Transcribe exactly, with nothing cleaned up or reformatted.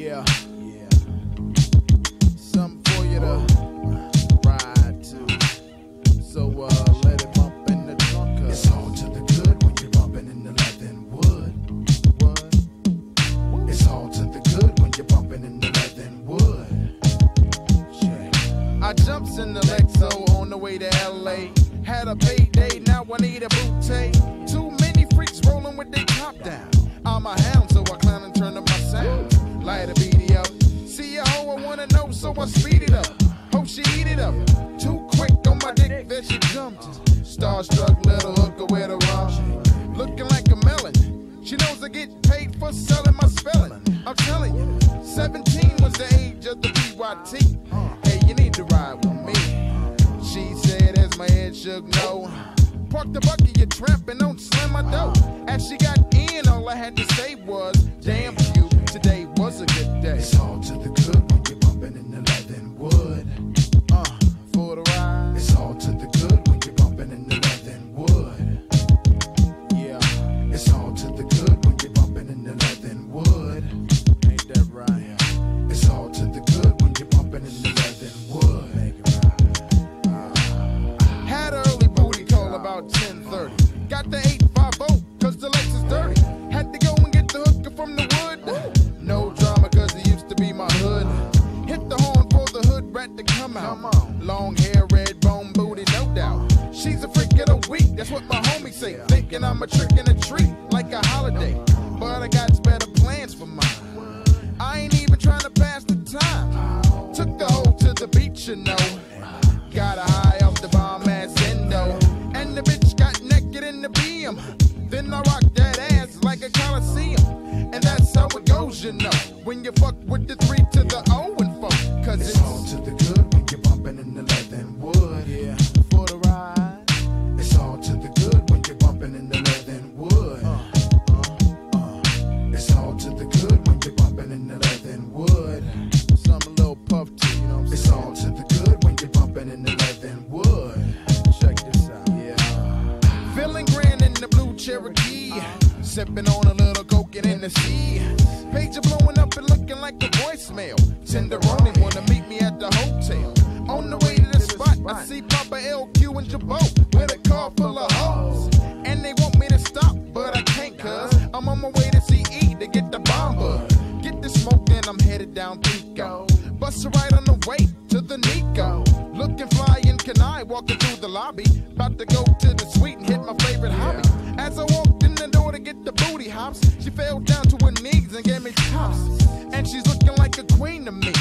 Yeah, yeah. Something for you to ride to. So uh, let it bump in the trunk. It's all to the good when you're bumping in the leather and wood. What? It's all to the good when you're bumping in the leather and wood. Yeah. I jumps in the Lexo on the way to L A. Had a payday, now I need a bouquet. Too many freaks rolling with their top down. I'm a hound, so I clown and turn up my sound. Light a B D up. See a hoe, I wanna know, so I speed it up. Hope she eat it up. Too quick on my dick that she jumped. Starstruck little hooker with a rum. Looking like a melon. She knows I get paid for selling my spelling. I'm telling you, seventeen was the age of the P Y T. Hey, you need to ride with me. She said as my head shook no. Park the bucket, you tramping, don't slam my dough. As she got in, all I had to say was, damn you, today was a good day. It's all to the good when you're bumping in the leather and wood. Uh, for the ride. It's all to the good when you're bumping in the leather and wood. Yeah. It's all to the good when you're bumping in the leather and wood. Ain't that right? It's all to the good when you're bumping in the leather and wood. Make it right. Uh, had an early booty call about ten thirty. Got the eight fifty, cause the Lex is dirty. Had to go and get the hooker from the wood. No drama, cause it used to be my hood. Hit the horn for the hood rat to come out. Long hair, red bone booty, no doubt. She's a freak of the week, that's what my homies say. Thinking I'm a trick and a treat, like a holiday. But I got better plans for mine. I ain't even trying to pass the time. Took the hoe to the beach, you know. Got a high off the bomb ass endo. And the bitch got naked in the B M. Then I rocked that ass like a Coliseum. And that's how it goes, you know. When you fuck with the three to the O and four. Cause It's it's all to the good when you're bumping in the leather and wood. yeah, for the ride. It's all to the good when you're bumping in the leather and wood. Uh, uh, uh. It's all to the good when you're bumping in the leather and wood. Something a little puff to, you know what I'm It's saying? all to the good when you're bumping in the leather and wood. Check this out. Yeah. Feeling grand in the blue Cherokee. Sipping on a little coke and in the sea. Pager blowing up and looking like a voicemail. Tenderoni wanna meet me at the hotel. On the way to the spot, I see Papa L Q and Jabot with a car full of hoes. And they want me to stop, but I can't cuz I'm on my way to C E to get the bomb bud. Get the smoke, then I'm headed down Pico. Bust a ride on the way to the Nico. Looking fly in Kenai, walking through the lobby. About to go to the suite and hit my favorite hobby. As I walked in the door to get the booty hops, she fell down to her knees and gave me tops. And she's looking like a queen to me.